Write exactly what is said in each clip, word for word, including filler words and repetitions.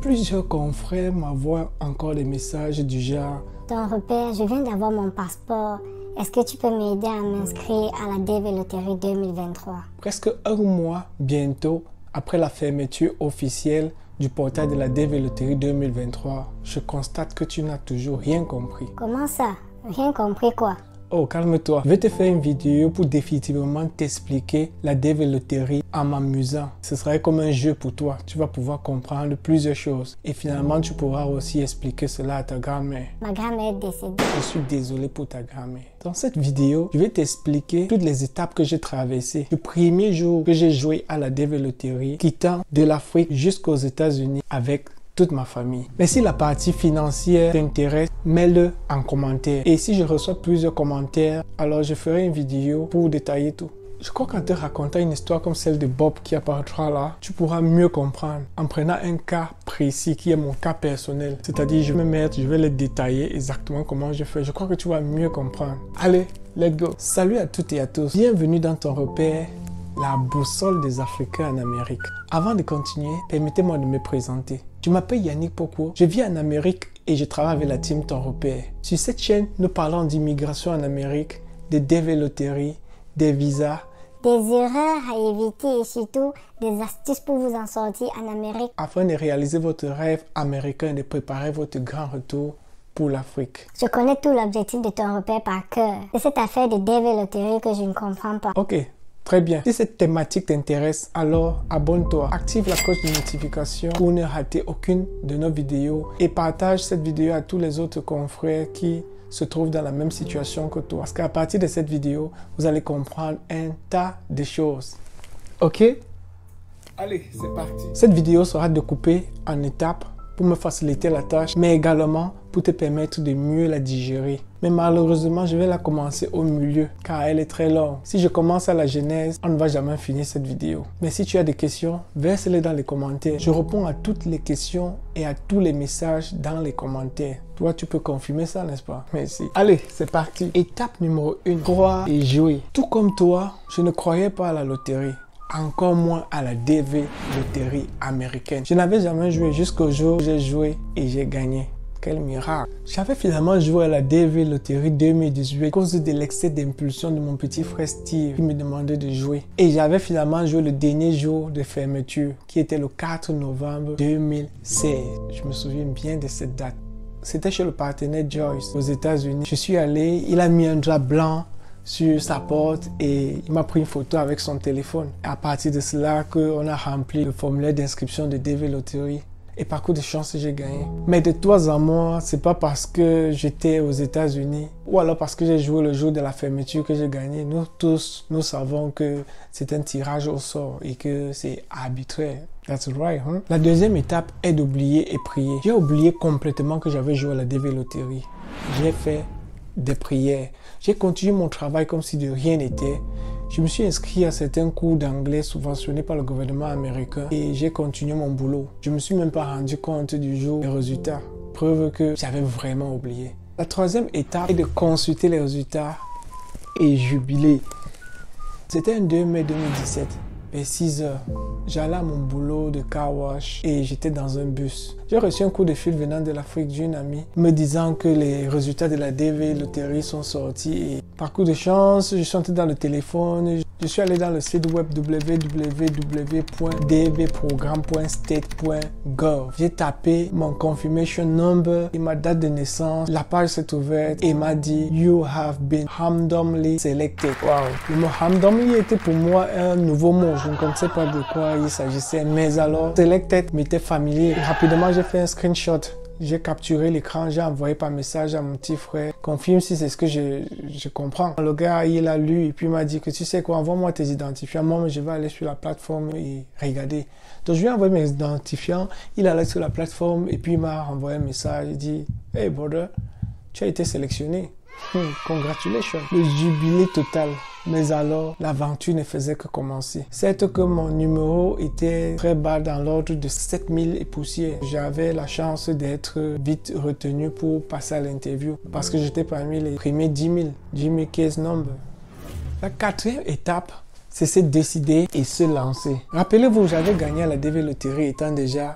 Plusieurs confrères m'envoient encore des messages du genre: ton repère, je viens d'avoir mon passeport. Est-ce que tu peux m'aider à m'inscrire à la D V Loterie deux mille vingt-trois? Presque un mois bientôt après la fermeture officielle du portail de la D V Loterie deux mille vingt-trois, je constate que tu n'as toujours rien compris. Comment ça? Rien compris quoi? Oh, calme-toi. Je vais te faire une vidéo pour définitivement t'expliquer la D V Loterie en m'amusant. Ce serait comme un jeu pour toi. Tu vas pouvoir comprendre plusieurs choses. Et finalement, tu pourras aussi expliquer cela à ta grand-mère. Ma grand-mère est décédée. Je suis désolé pour ta grand-mère. Dans cette vidéo, je vais t'expliquer toutes les étapes que j'ai traversées. Le premier jour que j'ai joué à la D V Loterie, quittant de l'Afrique jusqu'aux États-Unis avec toute ma famille. Mais si la partie financière t'intéresse, mets-le en commentaire. Et si je reçois plusieurs commentaires, alors je ferai une vidéo pour détailler tout. Je crois qu'en te racontant une histoire comme celle de Bob qui apparaîtra là, tu pourras mieux comprendre en prenant un cas précis qui est mon cas personnel. C'est-à-dire, je vais me mettre, je vais le détailler exactement comment je fais. Je crois que tu vas mieux comprendre. Allez, let's go. Salut à toutes et à tous. Bienvenue dans ton repère, la boussole des Africains en Amérique. Avant de continuer, permettez-moi de me présenter. Je m'appelle Yannick Poko, je vis en Amérique et je travaille avec la team Ton Repère. Sur cette chaîne, nous parlons d'immigration en Amérique, de D V Loterie, des visas, des erreurs à éviter et surtout des astuces pour vous en sortir en Amérique. Afin de réaliser votre rêve américain et de préparer votre grand retour pour l'Afrique. Je connais tout l'objectif de Ton Repère par cœur. C'est cette affaire de D V Loterie que je ne comprends pas. Ok. Très bien. Si cette thématique t'intéresse, alors abonne-toi, active la cloche de notification pour ne rater aucune de nos vidéos et partage cette vidéo à tous les autres confrères qui se trouvent dans la même situation que toi. Parce qu'à partir de cette vidéo, vous allez comprendre un tas de choses. Ok? Allez, c'est parti. Cette vidéo sera découpée en étapes pour me faciliter la tâche, mais également pour te permettre de mieux la digérer. Mais malheureusement, je vais la commencer au milieu, car elle est très longue. Si je commence à la genèse, on ne va jamais finir cette vidéo. Mais si tu as des questions, verse-les dans les commentaires. Je réponds à toutes les questions et à tous les messages dans les commentaires. Toi, tu peux confirmer ça, n'est-ce pas? Merci. Allez, c'est parti. Étape numéro un. Croire et jouer. Tout comme toi, je ne croyais pas à la loterie. Encore moins à la D V Loterie américaine. Je n'avais jamais joué jusqu'au jour où j'ai joué et j'ai gagné. Quel miracle! J'avais finalement joué à la D V Loterie deux mille dix-huit à cause de l'excès d'impulsion de mon petit frère Steve qui me demandait de jouer. Et j'avais finalement joué le dernier jour de fermeture qui était le quatre novembre deux mille seize. Je me souviens bien de cette date. C'était chez le partenaire Joyce aux États-Unis. Je suis allé, il a mis un drap blanc sur sa porte et il m'a pris une photo avec son téléphone. À partir de cela, on a rempli le formulaire d'inscription de D V Loterie. Et par coup de chance, j'ai gagné. Mais de toi à moi, c'est pas parce que j'étais aux États-Unis ou alors parce que j'ai joué le jour de la fermeture que j'ai gagné. Nous tous, nous savons que c'est un tirage au sort et que c'est arbitraire. That's right, hein? La deuxième étape est d'oublier et prier. J'ai oublié complètement que j'avais joué à la D V Loterie. J'ai fait des prières. J'ai continué mon travail comme si de rien n'était. Je me suis inscrit à certains cours d'anglais subventionnés par le gouvernement américain et j'ai continué mon boulot. Je ne me suis même pas rendu compte du jour des résultats. Preuve que j'avais vraiment oublié. La troisième étape est de consulter les résultats et jubiler. C'était un deux mai deux mille dix-sept. Vers six heures, j'allais à mon boulot de car wash et j'étais dans un bus. J'ai reçu un coup de fil venant de l'Afrique d'une amie me disant que les résultats de la D V Loterie sont sortis et par coup de chance, je suis entré dans le téléphone. Je suis allé dans le site web w w w point d v programme point state point gov. J'ai tapé mon confirmation number et ma date de naissance. La page s'est ouverte et m'a dit « You have been randomly selected ». Wow. Le mot « randomly » était pour moi un nouveau mot. Je ne connaissais pas de quoi il s'agissait. Mais alors, « selected » m'était familier. Et rapidement, j'ai fait un screenshot. J'ai capturé l'écran, j'ai envoyé par message à mon petit frère. Confirme si c'est ce que je, je comprends. Le gars, il a lu et puis il m'a dit que tu sais quoi, envoie-moi tes identifiants. Moi, je vais aller sur la plateforme et regarder. Donc, je lui ai envoyé mes identifiants. Il est allé sur la plateforme et puis il m'a envoyé un message. Il dit, hey brother, tu as été sélectionné. Hmm, congratulations. Le jubilé total. Mais alors, l'aventure ne faisait que commencer. Certes que mon numéro était très bas dans l'ordre de sept mille et poussières. J'avais la chance d'être vite retenu pour passer à l'interview parce que j'étais parmi les premiers dix mille, dix mille case number. La quatrième étape, c'est se décider et se lancer. Rappelez-vous, j'avais gagné à la D V Loterie étant déjà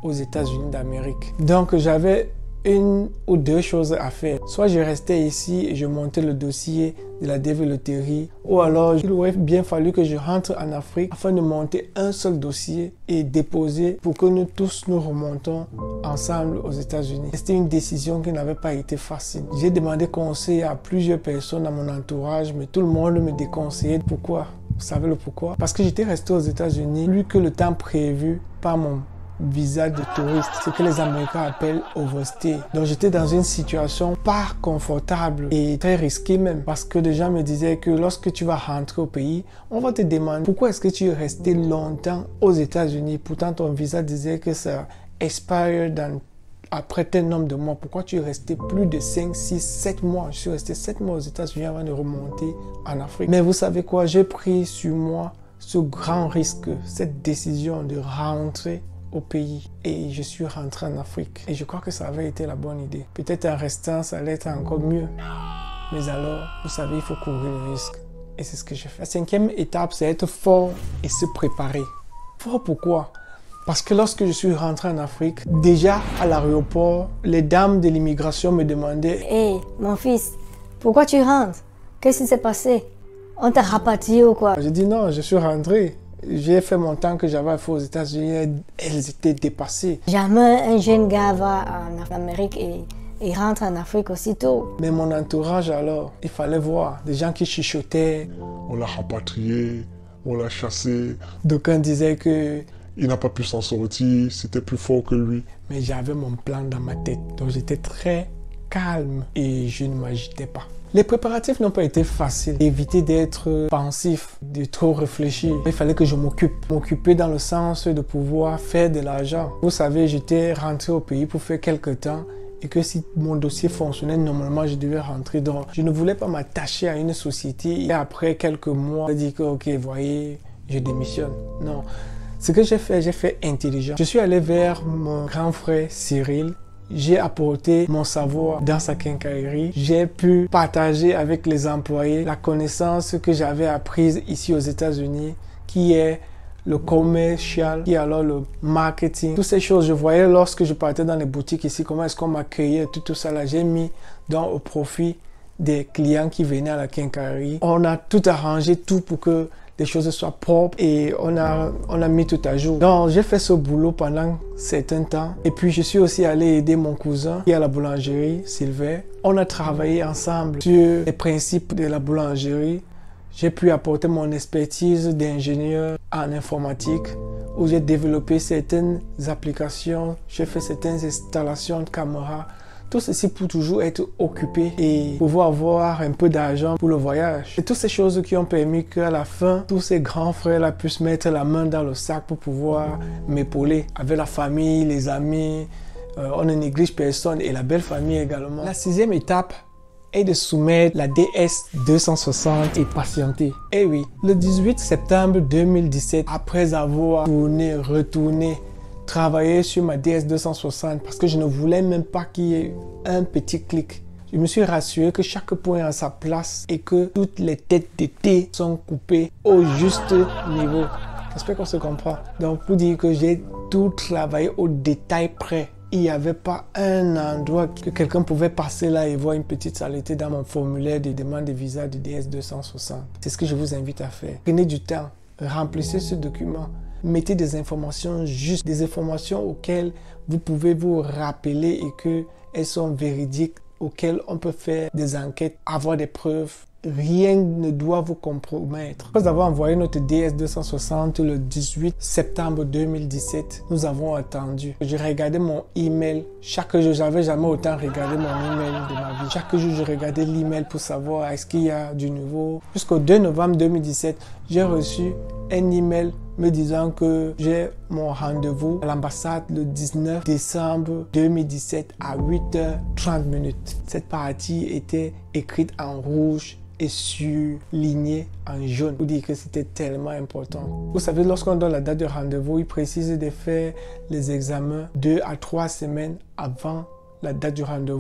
aux États-Unis d'Amérique. Donc j'avais une ou deux choses à faire. Soit je restais ici et je montais le dossier de la développerie, ou alors il aurait bien fallu que je rentre en Afrique afin de monter un seul dossier et déposer pour que nous tous nous remontons ensemble aux États-Unis. C'était une décision qui n'avait pas été facile. J'ai demandé conseil à plusieurs personnes dans mon entourage, mais tout le monde me déconseillait. Pourquoi? Vous savez le pourquoi? Parce que j'étais resté aux États-Unis plus que le temps prévu par mon visa de touriste, ce que les Américains appellent overstay. Donc j'étais dans une situation pas confortable et très risquée même, parce que des gens me disaient que lorsque tu vas rentrer au pays, on va te demander pourquoi est-ce que tu es resté longtemps aux États-Unis. Pourtant ton visa disait que ça expire dans après tel nombre de mois. Pourquoi tu es resté plus de cinq, six, sept mois? Je suis resté sept mois aux États-Unis avant de remonter en Afrique. Mais vous savez quoi? J'ai pris sur moi ce grand risque, cette décision de rentrer au pays, et je suis rentré en Afrique. Et je crois que ça avait été la bonne idée. Peut-être en restant, ça allait être encore mieux. Mais alors, vous savez, il faut courir le risque. Et c'est ce que j'ai fait. La cinquième étape, c'est être fort et se préparer. Fort pourquoi? Parce que lorsque je suis rentré en Afrique, déjà à l'aéroport, les dames de l'immigration me demandaient « Hé, hey, mon fils, pourquoi tu rentres? Qu'est-ce qui s'est passé? On t'a rapatrié ou quoi ?» J'ai dit non, je suis rentré. J'ai fait mon temps que j'avais fait aux États-Unis, elles étaient dépassées. Jamais un jeune gars va en Amérique et, et rentre en Afrique aussitôt. Mais mon entourage alors, il fallait voir des gens qui chuchotaient. On l'a rapatrié, on l'a chassé. D'aucuns disaient que il n'a pas pu s'en sortir, c'était plus fort que lui. Mais j'avais mon plan dans ma tête, donc j'étais très calme et je ne m'agitais pas. Les préparatifs n'ont pas été faciles. Éviter d'être pensif, de trop réfléchir. Il fallait que je m'occupe. M'occuper dans le sens de pouvoir faire de l'argent. Vous savez, j'étais rentré au pays pour faire quelques temps et que si mon dossier fonctionnait, normalement, je devais rentrer. Donc, je ne voulais pas m'attacher à une société et après quelques mois, je dis que, ok, voyez, je démissionne. Non. Ce que j'ai fait, j'ai fait intelligent. Je suis allé vers mon grand frère Cyril. J'ai apporté mon savoir dans sa quincaillerie. J'ai pu partager avec les employés la connaissance que j'avais apprise ici aux États-Unis, qui est le commercial, qui est alors le marketing. Toutes ces choses, je voyais lorsque je partais dans les boutiques ici, comment est-ce qu'on m'accueillait, tout, tout ça là. J'ai mis donc au profit des clients qui venaient à la quincaillerie. On a tout arrangé, tout pour que les choses soient propres et on a, on a mis tout à jour. Donc j'ai fait ce boulot pendant certains temps et puis je suis aussi allé aider mon cousin qui est à la boulangerie, Sylvain. On a travaillé ensemble sur les principes de la boulangerie. J'ai pu apporter mon expertise d'ingénieur en informatique où j'ai développé certaines applications, j'ai fait certaines installations de caméras. Tout ceci pour toujours être occupé et pouvoir avoir un peu d'argent pour le voyage. Et toutes ces choses qui ont permis qu'à la fin, tous ces grands frères-là puissent mettre la main dans le sac pour pouvoir m'épauler. Avec la famille, les amis, euh, on ne néglige personne et la belle famille également. La sixième étape est de soumettre la D S deux cent soixante et patienter. Eh oui, le dix-huit septembre deux mille dix-sept, après avoir tourné, retourné, travailler sur ma D S deux cent soixante parce que je ne voulais même pas qu'il y ait un petit clic. Je me suis rassuré que chaque point est à sa place et que toutes les têtes de thé sont coupées au juste niveau. J'espère qu'on se comprend. Donc pour dire que j'ai tout travaillé au détail près. Il n'y avait pas un endroit que quelqu'un pouvait passer là et voir une petite saleté dans mon formulaire de demande de visa de D S deux cent soixante. C'est ce que je vous invite à faire. Prenez du temps, remplissez ce document. Mettez des informations justes, des informations auxquelles vous pouvez vous rappeler et qu'elles sont véridiques, auxquelles on peut faire des enquêtes, avoir des preuves. Rien ne doit vous compromettre. Après avoir envoyé notre D S deux cent soixante le dix-huit septembre deux mille dix-sept, nous avons attendu. Je regardais mon email. Chaque jour, j'avais jamais autant regardé mon email de ma vie. Chaque jour, je regardais l'email pour savoir est-ce qu'il y a du nouveau. Jusqu'au deux novembre deux mille dix-sept, j'ai reçu un email me disant que j'ai mon rendez-vous à l'ambassade le dix-neuf décembre deux mille dix-sept à huit heures trente minutes. Cette partie était écrite en rouge et surligné en jaune pour dire que c'était tellement important. Vous savez, lorsqu'on donne la date de rendez-vous, il précise de faire les examens deux à trois semaines avant la date du rendez-vous.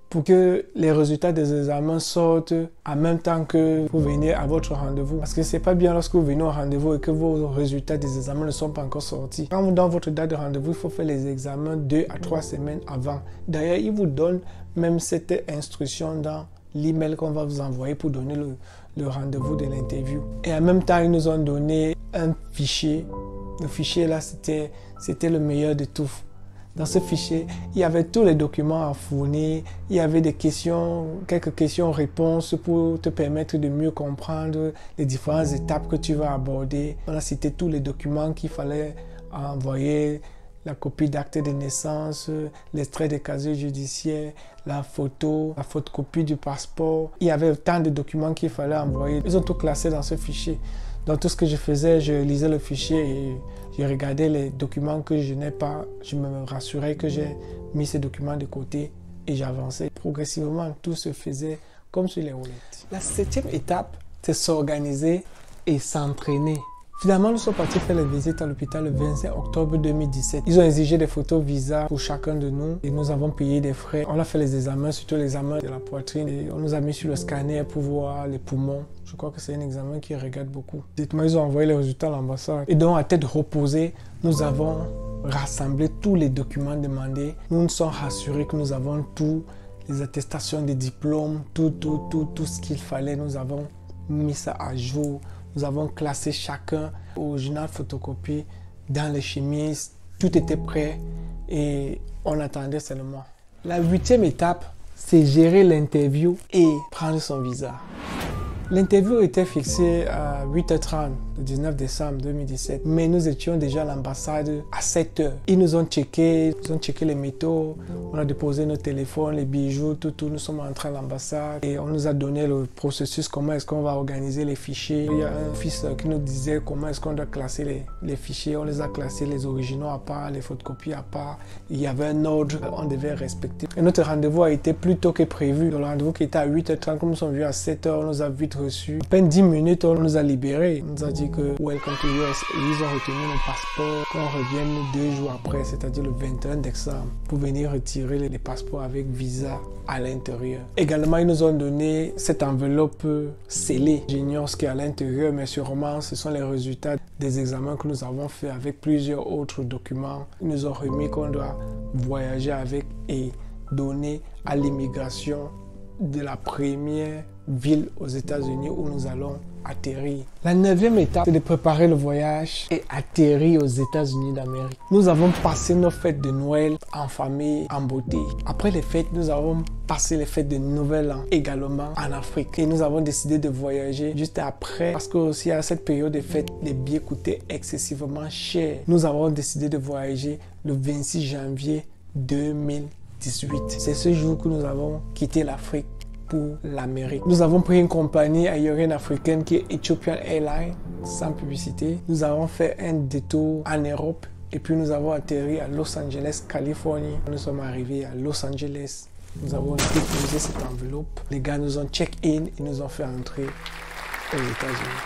pour que les résultats des examens sortent en même temps que vous venez à votre rendez-vous. Parce que c'est pas bien lorsque vous venez au rendez-vous et que vos résultats des examens ne sont pas encore sortis. Quand dans votre date de rendez-vous, il faut faire les examens deux à trois semaines avant. D'ailleurs, il vous donne même cette instruction dans l'email qu'on va vous envoyer pour donner le, le rendez-vous de l'interview. Et en même temps, ils nous ont donné un fichier. Le fichier là, c'était c'était le meilleur de tout. Dans ce fichier, il y avait tous les documents à fournir, il y avait des questions, quelques questions-réponses pour te permettre de mieux comprendre les différentes étapes que tu vas aborder. On a cité tous les documents qu'il fallait envoyer, la copie d'acte de naissance, l'extrait des casiers judiciaires, la photo, la photocopie du passeport. Il y avait tant de documents qu'il fallait envoyer. Ils ont tout classé dans ce fichier. Donc tout ce que je faisais, je lisais le fichier et je regardais les documents que je n'ai pas. Je me rassurais que j'ai mis ces documents de côté et j'avançais. Progressivement, tout se faisait comme sur les roulettes. La septième étape, c'est s'organiser et s'entraîner. Finalement, nous sommes partis faire les visites à l'hôpital le vingt-cinq octobre deux mille dix-sept. Ils ont exigé des photos visa pour chacun de nous et nous avons payé des frais. On a fait les examens, surtout l'examen de la poitrine et on nous a mis sur le scanner pour voir les poumons. Je crois que c'est un examen qui regarde beaucoup. Dites-moi, ils ont envoyé les résultats à l'ambassade. Et donc, à tête reposée, nous avons rassemblé tous les documents demandés. Nous nous sommes rassurés que nous avons tout, les attestations des diplômes, tout, tout, tout, tout ce qu'il fallait. Nous avons mis ça à jour. Nous avons classé chacun original photocopie dans les chemises. Tout était prêt et on attendait seulement. La huitième étape, c'est gérer l'interview et prendre son visa. L'interview était fixée à huit heures trente le dix-neuf décembre deux mille dix-sept, mais nous étions déjà à l'ambassade à sept heures. Ils nous ont checké, ils ont checké les métaux, on a déposé nos téléphones, les bijoux, tout, tout. Nous sommes entrés à l'ambassade et on nous a donné le processus, comment est-ce qu'on va organiser les fichiers. Il y a un fils qui nous disait comment est-ce qu'on doit classer les, les fichiers. On les a classés, les originaux à part, les photocopies à part. Il y avait un ordre qu'on devait respecter. Et notre rendez-vous a été plus tôt que prévu. Le rendez-vous qui était à huit heures trente, comme nous sommes venus à sept heures, on nous a vite reçus. À peine dix minutes, on nous a libérés. On nous a dit que welcome to U S. Et ils ont retenu nos passeports, qu'on revienne deux jours après, c'est-à-dire le vingt et un décembre, pour venir retirer les passeports avec visa à l'intérieur. Également, ils nous ont donné cette enveloppe scellée. J'ignore ce qui est à l'intérieur, mais sûrement ce sont les résultats des examens que nous avons fait avec plusieurs autres documents. Ils nous ont remis qu'on doit voyager avec et donner à l'immigration de la première ville aux États-Unis où nous allons atterrir. La neuvième étape, c'est de préparer le voyage et atterrir aux États-Unis d'Amérique. Nous avons passé nos fêtes de Noël en famille, en beauté. Après les fêtes, nous avons passé les fêtes de Nouvel An également en Afrique. Et nous avons décidé de voyager juste après parce que aussi à cette période de fêtes, les billets coûtaient excessivement cher. Nous avons décidé de voyager le vingt-six janvier deux mille dix-huit. C'est ce jour que nous avons quitté l'Afrique pour l'Amérique. Nous avons pris une compagnie aérienne africaine qui est Ethiopian Airlines, sans publicité. Nous avons fait un détour en Europe et puis nous avons atterri à Los Angeles, Californie. Nous sommes arrivés à Los Angeles. Nous avons déposé cette enveloppe. Les gars nous ont check-in et nous ont fait entrer aux États-Unis.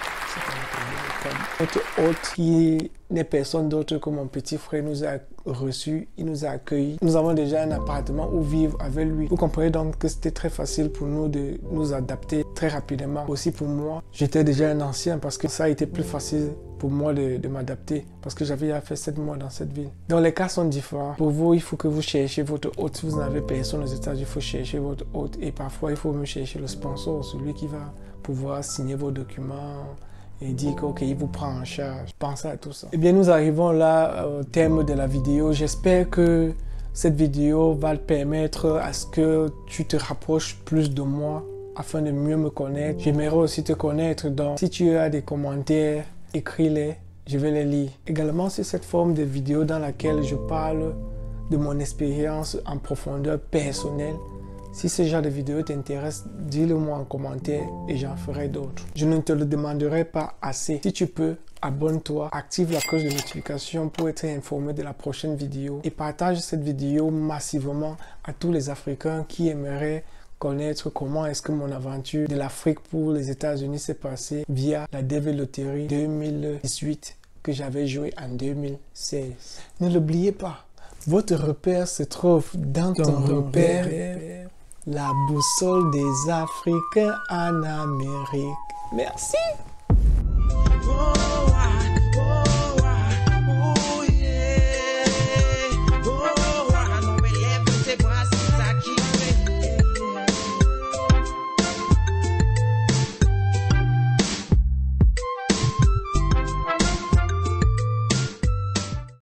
Notre hôte, qui n'est personne d'autre que mon petit frère, nous a reçus, il nous a accueillis. Nous avons déjà un appartement où vivre avec lui. Vous comprenez donc que c'était très facile pour nous de nous adapter très rapidement. Aussi pour moi, j'étais déjà un ancien parce que ça a été plus facile pour moi de, de m'adapter parce que j'avais déjà fait sept mois dans cette ville. Donc les cas sont différents. Pour vous, il faut que vous cherchiez votre hôte. Si vous n'avez personne aux États-Unis, il faut chercher votre hôte. Et parfois, il faut même chercher le sponsor, celui qui va pouvoir signer vos documents et dire qu'il il vous prend en charge. Pensez à tout ça. Eh bien, nous arrivons là au terme de la vidéo. J'espère que cette vidéo va te permettre à ce que tu te rapproches plus de moi afin de mieux me connaître. J'aimerais aussi te connaître. Donc, si tu as des commentaires, écris-les. Je vais les lire. Également, c'est cette forme de vidéo dans laquelle je parle de mon expérience en profondeur personnelle. Si ce genre de vidéo t'intéresse, dis-le moi en commentaire et j'en ferai d'autres. Je ne te le demanderai pas assez. Si tu peux, abonne-toi, active la cloche de notification pour être informé de la prochaine vidéo et partage cette vidéo massivement à tous les Africains qui aimeraient connaître comment est-ce que mon aventure de l'Afrique pour les États-Unis s'est passée via la Devil Lottery deux mille dix-huit que j'avais joué en deux mille seize. Ne l'oubliez pas, votre repère se trouve dans ton, ton repère. repère. La boussole des Africains en Amérique. Merci. Oh.